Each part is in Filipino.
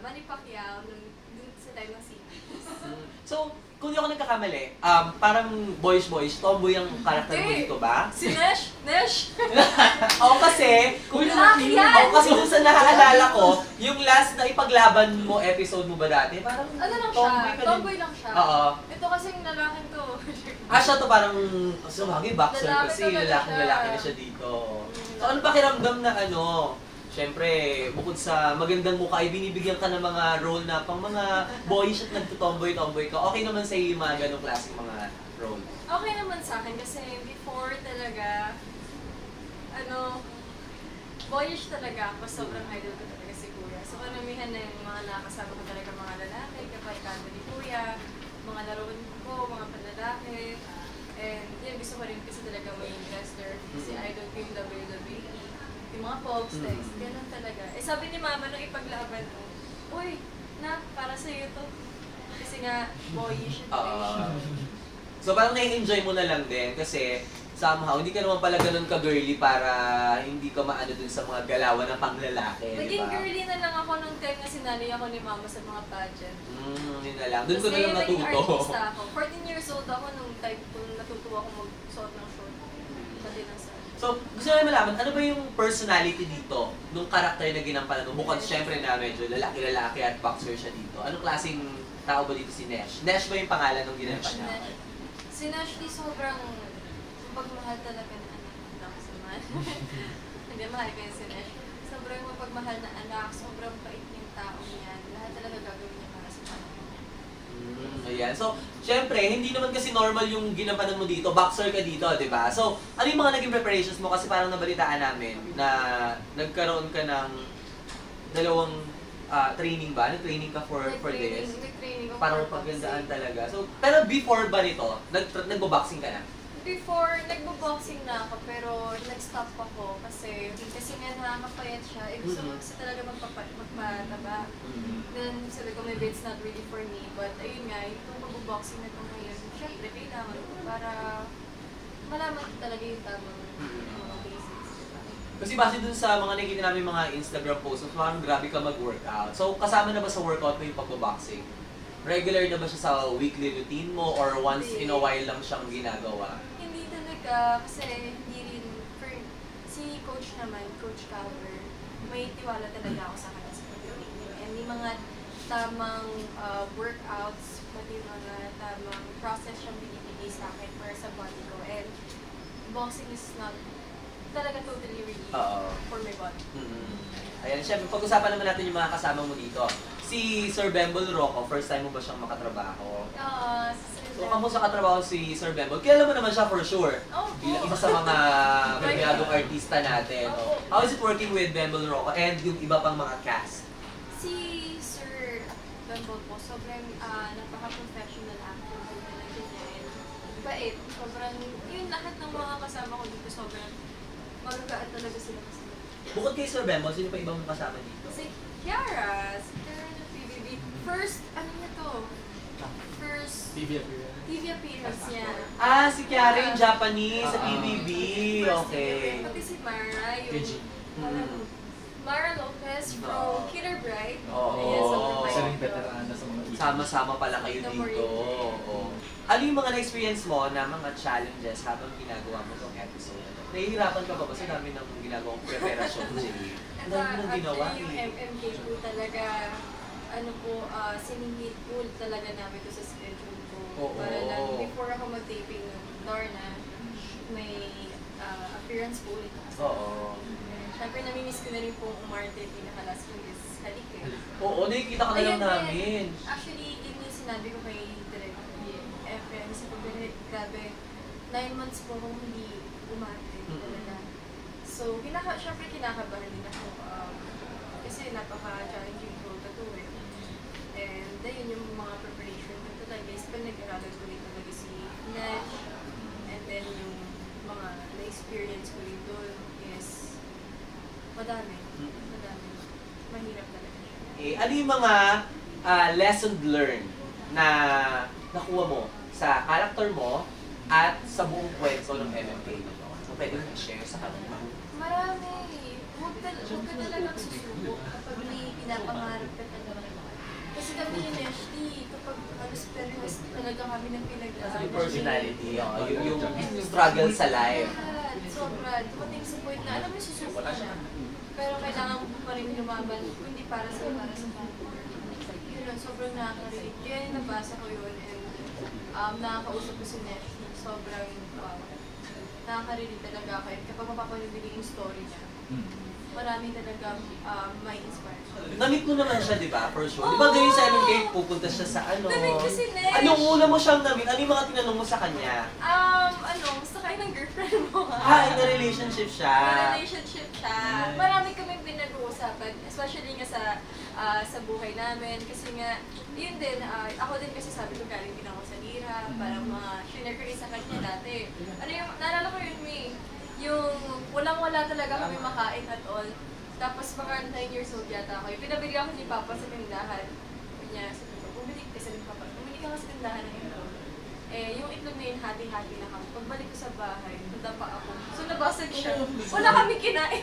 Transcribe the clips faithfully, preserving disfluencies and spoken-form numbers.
Manny Pacquiao nung dun sa time ng series. So, kung di ako nagkakamali, um, parang boyish-boyish, tomboy ang karakter mo dito ba? Si Nesh! Nesh! Oo kasi, kung ako kasi kung sa naaalala ko, yung last na ipaglaban mo episode mo ba dati, parang ano lang tomboy siya, ka din. tomboy lang siya. Oo. Ito kasing lalaking to. Ah, siya to parang, so bagay, boxer Lalaki kasi, talaga lalaking-lalaki siya. na siya dito. So, ano pakiramdam na ano, siyempre, bukod sa magandang mukha, ay binibigyan ka ng mga role na pang mga boyish at nagtutomboy-tomboy ka. Okay naman sa iyo yung mga ganong klaseng mga role? Okay naman sa akin kasi before talaga, ano, boyish talaga ako. Sobrang idol ko talaga si Kuya. So, karamihan na yung mga nakasama ko talaga mga lalaki, kapag kanto ni Kuya, mga laruan ko, mga panlalaki. And yun, gusto ko rin kasi talaga may wrestler. Kasi idol ko yung W W E. Yung mga pops, mm-hmm. Text, ganun talaga. Eh sabi ni Mama nung ipaglaban ko, uy, na, para sa'yo to. Kasi nga, boyish and boyish. Uh, so parang nai-enjoy mo na lang din kasi somehow, hindi ka naman pala ganun ka-girly para hindi ka maano dun sa mga galawan ng panglalaki, Naging diba? girly na lang ako nung time na sinali ako ni Mama sa mga pageant. Hmm, yun na lang. Dun ko na lang natuto. Kasi naging artista ako. fourteen years old ako nung time kung natuto ako magsuot ng short. Pati ng sa So, gusto namin malaman, ano ba yung personality dito, nung karakter na ginampanan mo? Bukod syempre na medyo lalaki-lalaki at boxer siya dito. Anong klaseng tao ba dito si Nesh? Nesh ba yung pangalan nung ginampan niya? Si Nesh di sobrang mapagmahal talaga na anak. Hindi sa man. Hindi, mahal ko yung si Nesh. Sobrang mapagmahal na anak, sobrang bait yung tao niya. Lahat talaga gagawin niya para sa pamilya. Mm, ayan. So, syempre, hindi naman kasi normal yung ginampanan mo dito. Boxer ka dito, di ba? So, ano yung mga naging preparations mo? Kasi parang nabalitaan namin na nagkaroon ka ng dalawang uh, training ba? Nag-training ka for, for this? Nag-training ako parang for pagandaan talaga. So, pero before ba nito, nag nagbo-boxing ka na? Before, nagbo-boxing na ako, pero nag-stop ako kasi kasi nga nakakapayat siya. Eh, gusto ko kasi talaga magpataba. Mm-hmm. Then, sabi ko, maybe it's not really for me. But, ayun nga, itong pag-boxing na ito ngayon, syempre, kailangan ko para malaman talaga yung tamang mga basics. Diba? Kasi base dun sa mga nakikita namin mga Instagram posts, parang grabe ka mag-workout. So, kasama na ba sa workout mo yung pag-boxing? Regular na ba siya sa weekly routine mo or once in a while lang siyang ginagawa? Hindi talaga, kasi hindi rin, for, si coach naman, Coach Calver, may tiwala talaga ako sa kanya sa pag-training. And may mga tamang uh, workouts, pati mga tamang process siyang binibigay sa akin para sa body ko. And boxing is not talaga totally really uh, for my body. Mm-hmm. Ayan, syempre, pag-usapan naman natin yung mga kasama mo dito. Si Sir Bembol Rocco, first time mo ba siyang makatrabaho? Oo, uh, so, kamusta katrabaho si Sir Bembol? Kilala mo naman siya for sure. Oh, Bilang isa sa mga premiadong artista natin. Oh. How is it working with Bembol Rocco and yung iba pang mga cast? Si Sir Bembol po, sobrang uh, napaka-professional actor po talaga niya. Bait, sobrang, yun lahat ng mga kasama ko dito, sobrang magagaan talaga sila kasama. Bukod kay Sir Bembol, sino pa ibang kasama dito? Si Kiara, si Kiara na P B B. First, ano niya to? First, T V appearance. T V appearance niya. Ah, si Kiara yung Japanese sa Ah. P B B. Okay. Pati si Mara, yung K G. parang Mara Lopez from Killer Bride. Oo. Ayan, sobrang Isa bait rin ko. veterana sa mga ito. Sama-sama pala kayo The dito. Marine. Oo. Ano yung mga na-experience mo na mga challenges habang ginagawa mo itong episode? Nahihirapan ka ba ba sa dami ng ginagawang preparasyon, Jay? Ang dami ng ginawa Actually, yung eh. M M K po talaga, ano po, uh, siningit po talaga namin ito sa schedule ko. Oo. Para lang, before ako mag-taping ng Darna, may uh, appearance po ulit. Oo. Siyempre, namimiss ko na rin pong umarte, pinakalas ko is halik eh. Oo, nakikita ka na lang Ayun, namin. Actually, yun yung sinabi ko kay Direk F M sa pag-direct, grabe, nine months po akong hindi umarte talaga. So, kinaka syempre kinakabahan din ako. Um, kasi napaka-challenging role na to eh. And ayun yung mga preparation ko talaga is pag nag-aralan ko rin talaga si Nesh. And then yung mga na-experience ko rin doon is madami. Madami. Mahirap talaga siya. Eh, ano yung mga uh, lesson learned na nakuha mo sa character mo at sa buong kwento ng M M K? So, pwede mo i-share sa kanila. Marami. Huwag ka, huwag ka talagang susubok kapag may pinapangarap ka talaga. kami ni Nesthy, kapag alas perihas talaga kami ng pinag-aaral. Yung personality, oh, yung, yung struggle sa life. Sobra. Dumating sa point na, alam mo, susuko na siya. Pero kailangan mo pa rin lumaban, hindi para sa para sa partner. Yun lang, sobrang nakaka-relate. Kaya yung nabasa ko yun, and um, nakakausap ko si Nesthy. Sobrang um, nakaka-relate talaga ako. And kapag mapapalibili yung story niya, marami talaga um, may inspire. Namit mo naman siya, di ba? For sure. Di ba ganyan sa M M K, pupunta siya sa ano? Namit ko si Nesh. Anong una mo siyang namit? Ano yung mga tinanong mo sa kanya? Um, ano, gusto kayo ng girlfriend mo ha? Ha, in a relationship siya. In a relationship siya. Marami kaming pinag-uusapan, especially nga sa uh, sa buhay namin. Kasi nga, yun din, uh, ako din kasi sabi ko galing din ako sa Lira, parang mga share ko rin sa kanya dati. Ano yung, naalala ko yun, May, yung walang-wala talaga kami makain at all. Tapos mga nine years old yata ako. Yung pinabili ako ni Papa sa tindahan. Kanya, sabi ko, bumili ka sa Papa. Bumili ka sa tindahan ng itlog. Eh, yung itlog na yun, hati-hati na kami. Pagbalik ko sa bahay, tanda pa ako. So, nabasag siya. Wala kami kinain.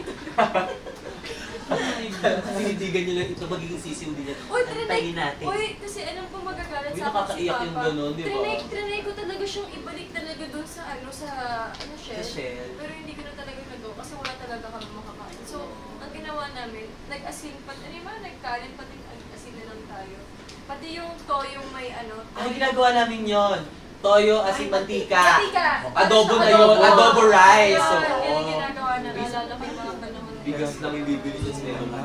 Sinitigan niyo lang ito, magiging sisiw din niya. Uy, trinay, natin. uy, kasi alam ko magagalit Uy, sa akin si nakakaiyak Papa. yung gano'n, di ba? Trinay, trinay ko talaga siyang ibalik talaga doon sa, ano, sa, ano, shell. Sa shell. Pero hindi ko na talaga nagawa kasi wala talaga kami makakain. So, ang ginawa namin, nag-asin, pati, ano ba, nagkanin, pati nag-asin na lang tayo. Pati yung toyo may, ano, Ay, ginagawa namin yon. Toyo, asin, mantika. Mantika. Adobo na Adobo. yun, adobo rice. Yun, Oo. yun yung ginagawa na nalala ko yung mga panahon. Bigas lang yung bibili niya sa